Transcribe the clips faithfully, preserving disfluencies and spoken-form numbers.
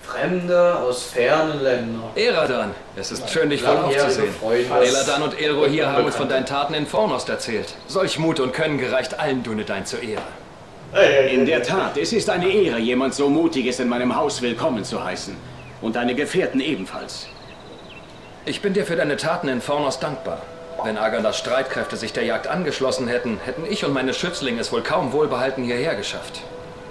Fremde aus fernen Ländern. Eradan, es ist schön, dich wohl aufzusehen. Eladan und Elro hier haben uns von deinen Taten in Fornost erzählt. Solch Mut und Können gereicht allen Dunedain zur Ehre. In der Tat, es ist eine Ehre, jemand so Mutiges in meinem Haus willkommen zu heißen. Und deine Gefährten ebenfalls. Ich bin dir für deine Taten in Fornost dankbar. Wenn Agandas Streitkräfte sich der Jagd angeschlossen hätten, hätten ich und meine Schützlinge es wohl kaum wohlbehalten hierher geschafft.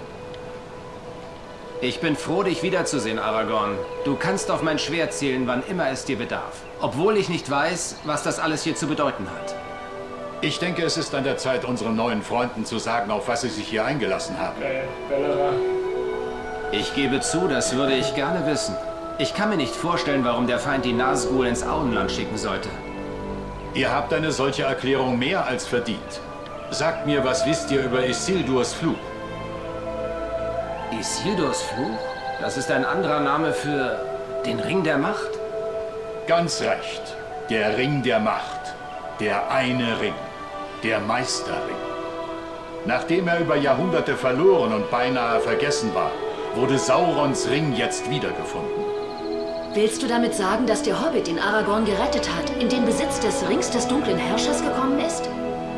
Ich bin froh, dich wiederzusehen, Aragorn. Du kannst auf mein Schwert zählen, wann immer es dir bedarf. Obwohl ich nicht weiß, was das alles hier zu bedeuten hat. Ich denke, es ist an der Zeit, unseren neuen Freunden zu sagen, auf was sie sich hier eingelassen haben. Ich gebe zu, das würde ich gerne wissen. Ich kann mir nicht vorstellen, warum der Feind die Nazgul ins Auenland schicken sollte. Ihr habt eine solche Erklärung mehr als verdient. Sagt mir, was wisst ihr über Isildurs Fluch? Isildurs Fluch? Das ist ein anderer Name für den Ring der Macht? Ganz recht. Der Ring der Macht. Der eine Ring. Der Meisterring. Nachdem er über Jahrhunderte verloren und beinahe vergessen war, wurde Saurons Ring jetzt wiedergefunden. Willst du damit sagen, dass der Hobbit, den Aragorn gerettet hat, in den Besitz des Rings des dunklen Herrschers gekommen ist?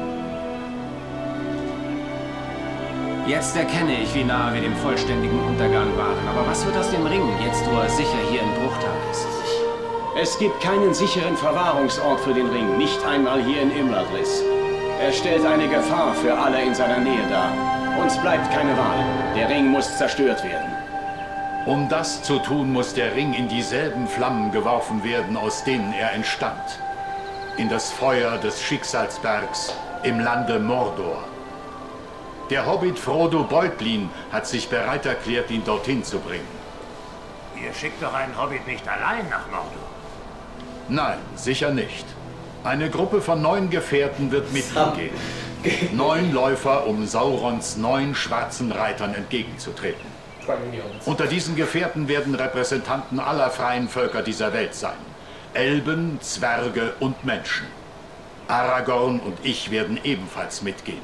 Jetzt erkenne ich, wie nahe wir dem vollständigen Untergang waren. Aber was wird aus dem Ring, jetzt wo er sicher hier in Bruchtal ist? Es gibt keinen sicheren Verwahrungsort für den Ring, nicht einmal hier in Imladris. Er stellt eine Gefahr für alle in seiner Nähe dar. Uns bleibt keine Wahl. Der Ring muss zerstört werden. Um das zu tun, muss der Ring in dieselben Flammen geworfen werden, aus denen er entstand. In das Feuer des Schicksalsbergs im Lande Mordor. Der Hobbit Frodo Beutlin hat sich bereit erklärt, ihn dorthin zu bringen. Ihr schickt doch einen Hobbit nicht allein nach Mordor. Nein, sicher nicht. Eine Gruppe von neun Gefährten wird mit ihm gehen. Neun Läufer, um Saurons neun schwarzen Reitern entgegenzutreten. Unter diesen Gefährten werden Repräsentanten aller freien Völker dieser Welt sein. Elben, Zwerge und Menschen. Aragorn und ich werden ebenfalls mitgehen.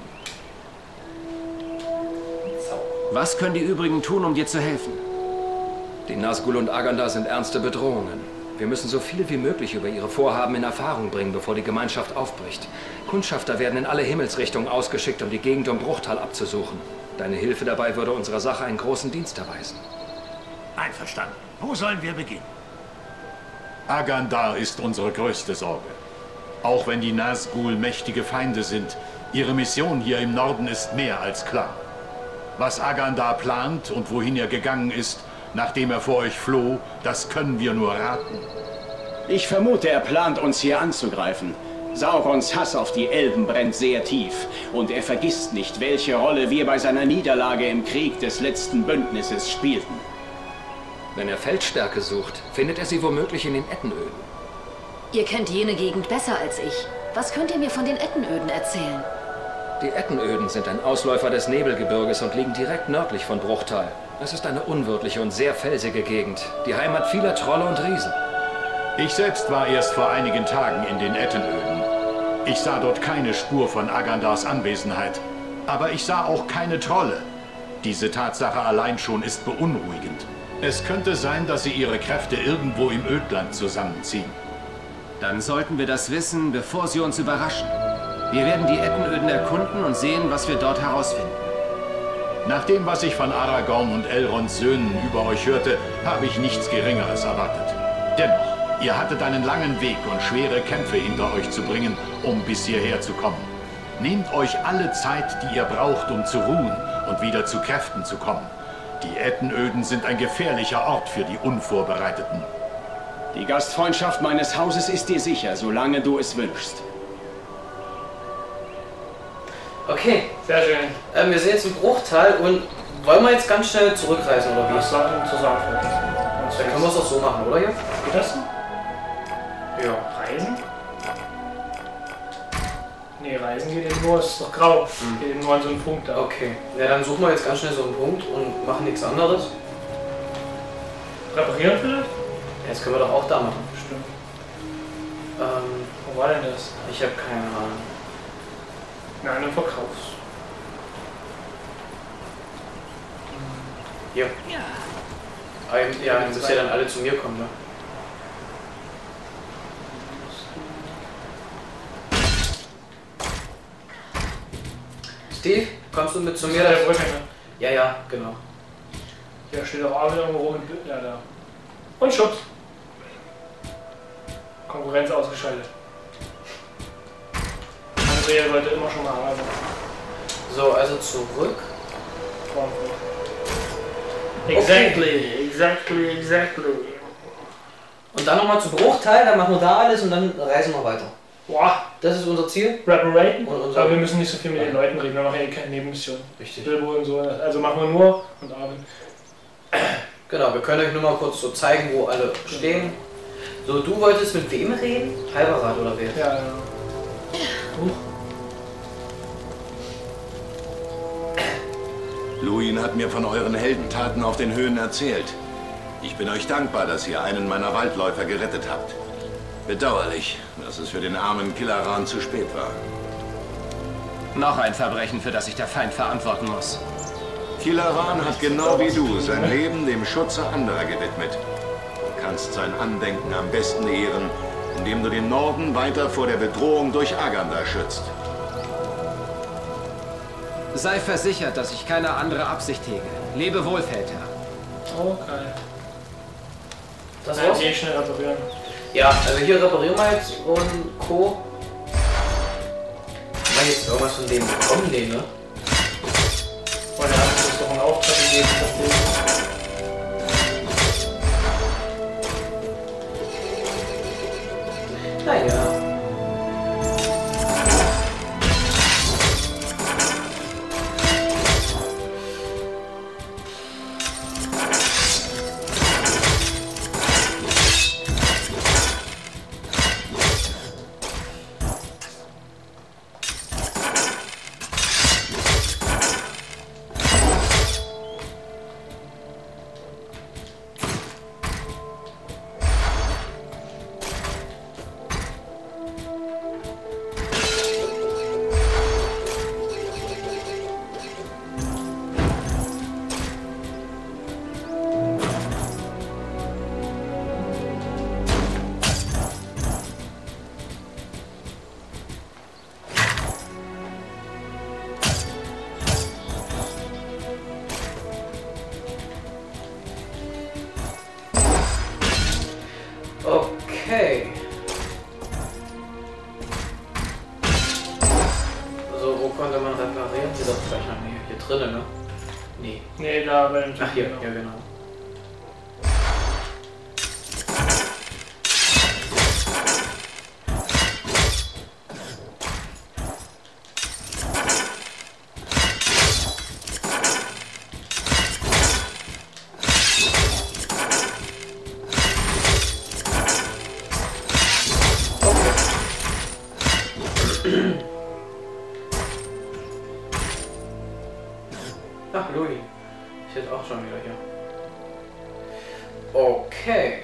Was können die übrigen tun, um dir zu helfen? Die Nazgul und Agandar sind ernste Bedrohungen. Wir müssen so viel wie möglich über ihre Vorhaben in Erfahrung bringen, bevor die Gemeinschaft aufbricht. Kundschafter werden in alle Himmelsrichtungen ausgeschickt, um die Gegend um Bruchtal abzusuchen. Deine Hilfe dabei würde unserer Sache einen großen Dienst erweisen. Einverstanden. Wo sollen wir beginnen? Agandar ist unsere größte Sorge. Auch wenn die Nazgul mächtige Feinde sind, ihre Mission hier im Norden ist mehr als klar. Was Agandar plant und wohin er gegangen ist, nachdem er vor euch floh, das können wir nur raten. Ich vermute, er plant, uns hier anzugreifen. Saurons Hass auf die Elben brennt sehr tief. Und er vergisst nicht, welche Rolle wir bei seiner Niederlage im Krieg des letzten Bündnisses spielten. Wenn er Feldstärke sucht, findet er sie womöglich in den Ettenöden. Ihr kennt jene Gegend besser als ich. Was könnt ihr mir von den Ettenöden erzählen? Die Ettenöden sind ein Ausläufer des Nebelgebirges und liegen direkt nördlich von Bruchtal. Es ist eine unwirtliche und sehr felsige Gegend, die Heimat vieler Trolle und Riesen. Ich selbst war erst vor einigen Tagen in den Ettenöden. Ich sah dort keine Spur von Agandars Anwesenheit, aber ich sah auch keine Trolle. Diese Tatsache allein schon ist beunruhigend. Es könnte sein, dass sie ihre Kräfte irgendwo im Ödland zusammenziehen. Dann sollten wir das wissen, bevor sie uns überraschen. Wir werden die Ettenöden erkunden und sehen, was wir dort herausfinden. Nach dem, was ich von Aragorn und Elrons Söhnen über euch hörte, habe ich nichts Geringeres erwartet. Dennoch, ihr hattet einen langen Weg und schwere Kämpfe hinter euch zu bringen, um bis hierher zu kommen. Nehmt euch alle Zeit, die ihr braucht, um zu ruhen und wieder zu Kräften zu kommen. Die Ettenöden sind ein gefährlicher Ort für die Unvorbereiteten. Die Gastfreundschaft meines Hauses ist dir sicher, solange du es wünschst. Okay. Sehr schön. Ähm, wir sind jetzt im Bruchtal und wollen wir jetzt ganz schnell zurückreisen, oder wie? Das sollten wir zusammenfassen. Dann können wir es doch so machen, oder jetzt? Geht das so? Ja. Reisen? Nee, Reisen geht eben nur, es ist doch grau. Mhm. Geht eben nur an so einen Punkt da. Okay. Ja, dann suchen wir jetzt ganz schnell so einen Punkt und machen nichts anderes. Reparieren vielleicht? Ja, das können wir doch auch da machen. Stimmt. Ähm, Wo war denn das? ich habe keine Ahnung. Nein, im Verkaufs. Hier. Ja. Ja, ihr müsst ja dann alle zu mir kommen, ne? Steve, kommst du mit zu mir? Der Brücke, ne? Ja, ja, genau. Hier steht auch Armin irgendwo rum. Ja, da. Und Schubs. Konkurrenz ausgeschaltet. Andrea wollte immer schon mal haben. So, also zurück. Exactly, exactly, exactly. Und dann nochmal zu Bruchteil, dann machen wir da alles und dann reisen wir weiter. Boah. Das ist unser Ziel. Reparaten. Und unser Aber wir müssen nicht so viel mit den Leuten reden, wir machen ja keine Nebenmission. Richtig. Bilbo und so. Also machen wir nur und Armin. Genau, wir können euch nur mal kurz so zeigen, wo alle stehen. So, du wolltest mit wem reden? Halberrad oder wer? Ja, ja. Uh. Luin hat mir von euren Heldentaten auf den Höhen erzählt. Ich bin euch dankbar, dass ihr einen meiner Waldläufer gerettet habt. Bedauerlich, dass es für den armen Kilaran zu spät war. Noch ein Verbrechen, für das sich der Feind verantworten muss. Kilaran hat genau wie du sein Leben dem Schutze anderer gewidmet. Du kannst sein Andenken am besten ehren, indem du den Norden weiter vor der Bedrohung durch Aganda schützt. Sei versichert, dass ich keine andere Absicht hege. Lebe wohl, Feldherr. Okay. Das Nein, war's? eh schnell reparieren. Ja, also hier reparieren wir jetzt und Co. Haben wir jetzt irgendwas von dem bekommen, den, ne? Weil der hat uns doch einen Auftrag gegeben. Naja. Okay. Also wo konnte man reparieren? Hier doch vielleicht noch hier, hier drinnen, ne? Nee. Nee, da bei dem Ach hier, ja genau. Ach, Louis. Ich jetzt auch schon wieder hier. Okay.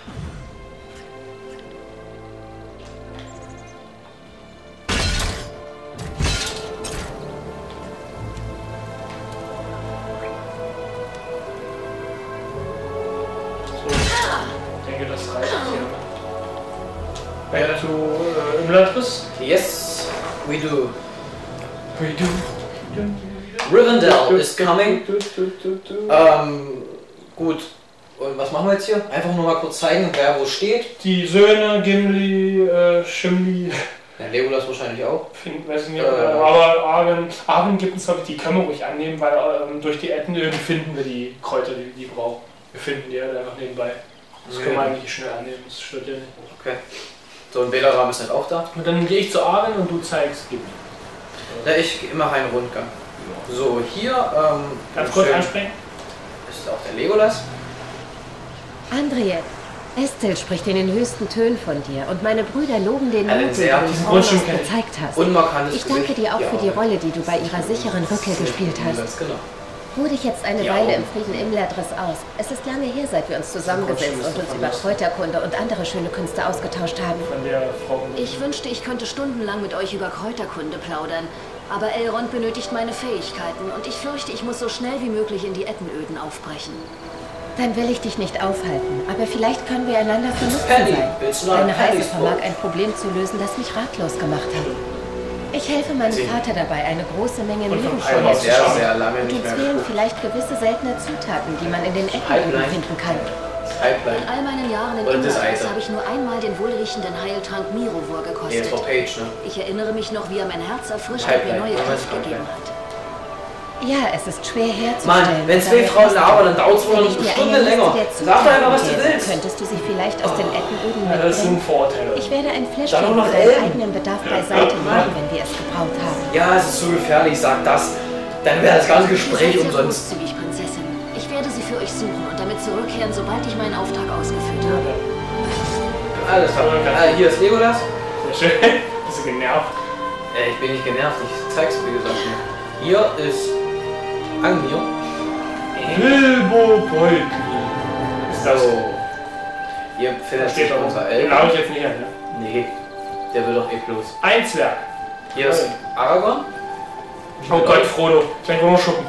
So, ich denke, das reicht hier. Back to äh, Imladris. Yes, we do. We do. Rivendell is coming. Ähm, gut. Und was machen wir jetzt hier? Einfach nur mal kurz zeigen, wer wo steht. Die Söhne, Gimli, äh, Shimli. Ja, Legolas wahrscheinlich auch. Find, weiß ich nicht, Äh. aber Arwen, Arwen gibt uns, glaube ich, die können wir ruhig annehmen, weil ähm, durch die Ettenöden finden wir die Kräuter, die die wir brauchen. Wir finden die halt einfach nebenbei. Das können wir eigentlich schnell annehmen, das stört ja nicht. Okay. So, ein Belaram ist halt auch da. Und dann gehe ich zu Arwen und du zeigst Gimli. Ja, ich gehe immer einen Rundgang. So, hier, ähm... Ganz kurz schön ansprechen. ist auch der Legolas. Andriette, Estelle spricht in den höchsten Tönen von dir und meine Brüder loben den Einen Mut, den sehr du diesen uns Grundschirm kenn ich. gezeigt hast. Unmarkantes Ich danke Gesicht. dir auch Ja, für die Rolle, die du bei ihrer sicheren Rückkehr gespielt hast. Ganz genau. Ruh dich jetzt eine Die Weile Augen. im Frieden Imladris aus. Es ist lange her, seit wir uns zusammengesetzt Grundschirm ist und uns doch über anders. Kräuterkunde und andere schöne Künste ausgetauscht haben. Von der Frau. Ich wünschte, ich könnte stundenlang mit euch über Kräuterkunde plaudern. Aber Elrond benötigt meine Fähigkeiten und ich fürchte, ich muss so schnell wie möglich in die Ettenöden aufbrechen. Dann will ich dich nicht aufhalten, aber vielleicht können wir einander von Nutzen Penny, sein. willst du noch ein Deine Reise Penny vermag Spot? ein Problem zu lösen, das mich ratlos gemacht hat. Ich helfe meinem Sie- Vater dabei, eine große Menge Und vom Nebenschulden Heim aus zu sehr, schaffen. sehr lange Und nicht uns mehr fehlen geguckt. vielleicht gewisse seltene Zutaten, die man in den Ettenöden Pipeline. finden kann. Pipeline. In all meinen Jahren in Oder das Imladris Eiter. habe ich nur einmal den wohlriechenden Heiltrank Mirovor Nee, gekostet. das war Page, ne? Ich erinnere mich noch, wie er mein Herz erfrischt und mir Pipeline. neue Ja, Kraft Pipeline. gegeben hat. Ja, es ist schwer herzustellen. Mann, wenn zwei Daher Frauen ist- labern, dann dauert es wohl Wenn eine ich dir Stunde eine länger. Liste der Sag doch einfach, was du Zutaten gebe, willst. könntest du sie vielleicht aus den Ettenöden Ja, das sind mitbringen? Vorurteile. Ich werde ein Dann Fläschchen auch noch für deinen Elben. eigenen Bedarf beiseite legen, wenn wir es gebraut haben. Ja, es ist zu gefährlich, sag das. Dann wäre das ganze Ihr Gespräch seid sehr umsonst. großzügig, Prinzessin. Ich werde sie für euch suchen und damit zurückkehren, sobald ich meinen Auftrag ausgeführt habe. Alles klar. Ah, hier ist Legolas. Sehr schön. Bist du genervt? Äh, ich bin nicht genervt, ich zeig's wie gesagt nicht. Hier ist Angmir. Bilbo Beutlin. Ist das? So. Hier Da findet steht sich doch unser Den habe ich Elb. jetzt nicht an, ne? Nee, der will doch eh bloß. Ein Zwerg. Hier ist Aragorn. Oh Gott, Frodo. Ich werde wohl noch schuppen.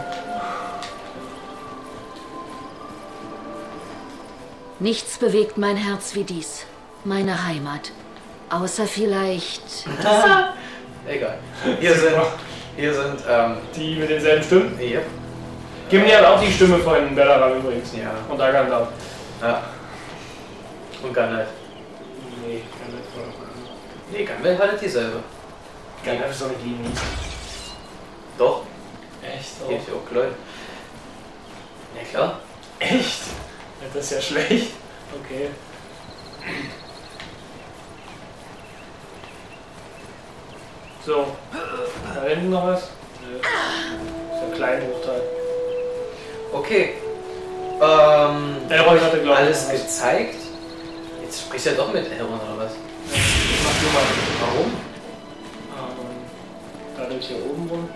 Nichts bewegt mein Herz wie dies. Meine Heimat. Außer vielleicht... Egal. Hier sind, hier sind, ähm, Die mit denselben Stimmen. hier. Geben dir auch die Stimme von Belaram übrigens. Ja. Und Agandar. Ja. Und Gandalf. Nee, Gandalf war Nee, Gandalf hat nicht dieselbe. Gandalf ist doch nicht die Mies. Doch, Echt? hier ist ja auch klein. Ja klar. Echt? Ja, das ist ja schlecht. Okay. So. Da hinten noch was? Nö. Ist ja ein kleiner Bruchteil. Okay. Ähm, Elrond hatte, glaube ich, alles noch was. gezeigt. Jetzt sprichst du ja doch mit Elrond oder was? Mach du mal. Warum? Ähm, da durch hier oben rum.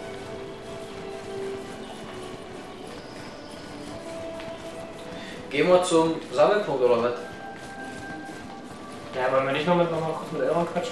Gehen wir zum Sammelpunkt oder was? Ja, wollen wir nicht noch, mit, noch mal kurz mit Elrond quatschen?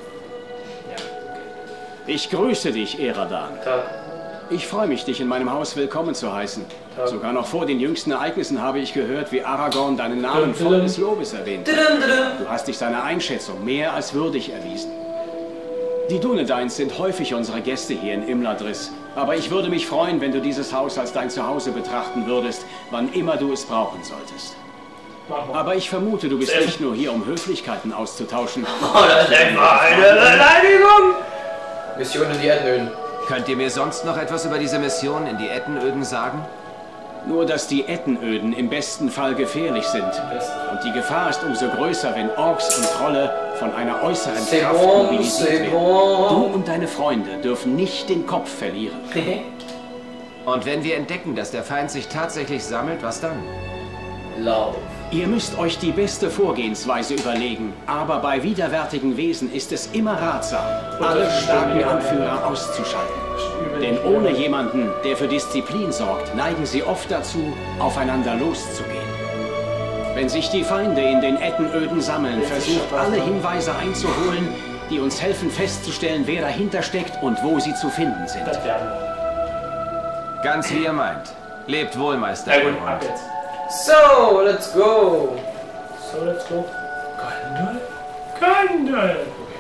Ich grüße dich, Eradan. Tag. Ich freue mich, dich in meinem Haus willkommen zu heißen. Tag. Sogar noch vor den jüngsten Ereignissen habe ich gehört, wie Aragorn deinen Namen Dum, dum. voll des Lobes erwähnt. Tudum, tudum. Du hast dich seiner Einschätzung mehr als würdig erwiesen. Die Dunedains sind häufig unsere Gäste hier in Imladris. Aber ich würde mich freuen, wenn du dieses Haus als dein Zuhause betrachten würdest, wann immer du es brauchen solltest. Mach mal. Aber ich vermute, du bist Sehr nicht nur hier, um Höflichkeiten auszutauschen. Oh, das ist etwa eine Beleidigung! Mission in die Erdöden. Könnt ihr mir sonst noch etwas über diese Mission in die Ettenöden sagen? Nur, dass die Ettenöden im besten Fall gefährlich sind. Und die Gefahr ist umso größer, wenn Orks und Trolle von einer äußeren C'est Kraft bon, mobilisiert c'est werden. bon. Du und deine Freunde dürfen nicht den Kopf verlieren. Und wenn wir entdecken, dass der Feind sich tatsächlich sammelt, was dann? Lauf. Ihr müsst euch die beste Vorgehensweise überlegen, aber bei widerwärtigen Wesen ist es immer ratsam, alle starken Anführer auszuschalten. Denn ohne jemanden, der für Disziplin sorgt, neigen sie oft dazu, aufeinander loszugehen. Wenn sich die Feinde in den Ettenöden sammeln, versucht alle Hinweise einzuholen, die uns helfen festzustellen, wer dahinter steckt und wo sie zu finden sind. Das werden wir. Ganz wie ihr meint. Lebt wohl, Meister. Na gut, Elrond. ab jetzt. So, let's go. So, let's go. Gandalf? Gandalf!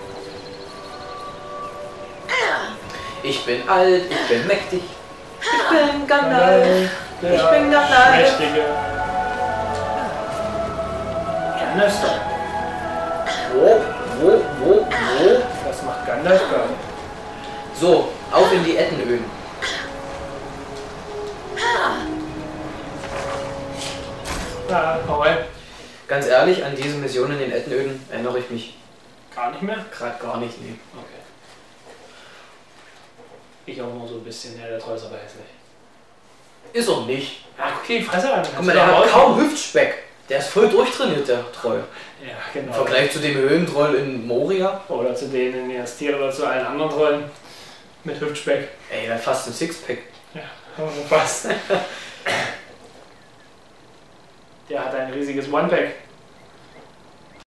Ich bin alt, ich bin mächtig. Ich bin Gandalf. Der Ich bin Gandalf. Mächtige. Gandalf doch. Wo, wo, wo, wo? Was macht Gandalf gar nicht? So, auf in die Ettenöden. Ja, hau rein. Ganz ehrlich, an diese Mission in den Ettenöden erinnere ich mich Gar nicht mehr? gerade gar nicht. Nee. Okay. Ich auch nur so ein bisschen. Ja, der Troll ist aber hässlich. Ist er nicht. Ja, okay, Fresse an. Guck mal, der hat kaum Hüftspeck. Der ist voll durchtrainiert, der Troll. Ja, Im genau. Vergleich zu dem Höhentroll in Moria. Oder zu denen in Jastir oder zu allen anderen Trollen. Mit Hüftspeck. Ey, der hat fast ein Sixpack. Ja, fast. Der hat ein riesiges One-Pack.